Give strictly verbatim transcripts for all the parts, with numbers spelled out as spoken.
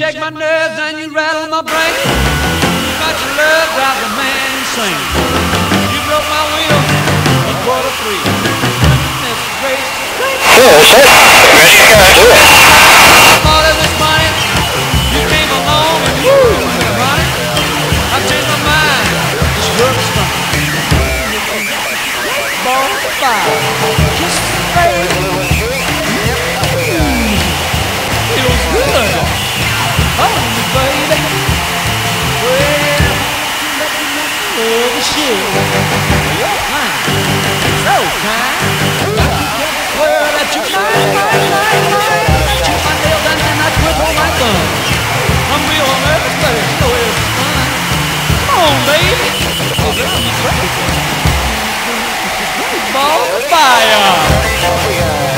shake my nerves and you rattle my brain. You got your love, drive the man insane. You broke my wheel a quarter three. Goodness gracious, Good, ready to go, do it. all of this money, you came along and you were gonna run it. I changed my mind, this work's fun. Ball fire, kiss the baby. Feels good. Oh, baby. Well, love is shit. You're kind, so kind. Well, that you mine, mine, mine, mine. Chew my nails and then I twiddle my thumb. I'm real nervous, but it's so it's fun. Come on, baby. Oh, girl, you crazy. Ball of fire.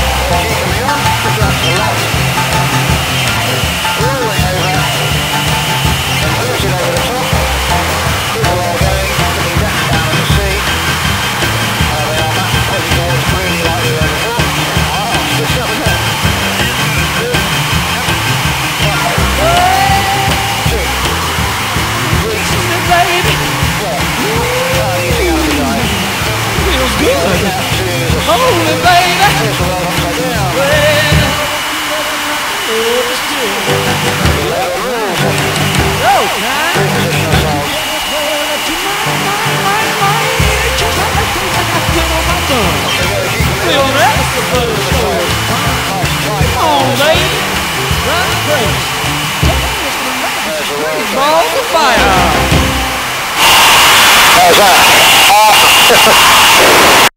Holy baby, well, oh, it's still so kind. Real rest of the show. Come on, baby, run crazy. Ball of fire. How's that? Awesome.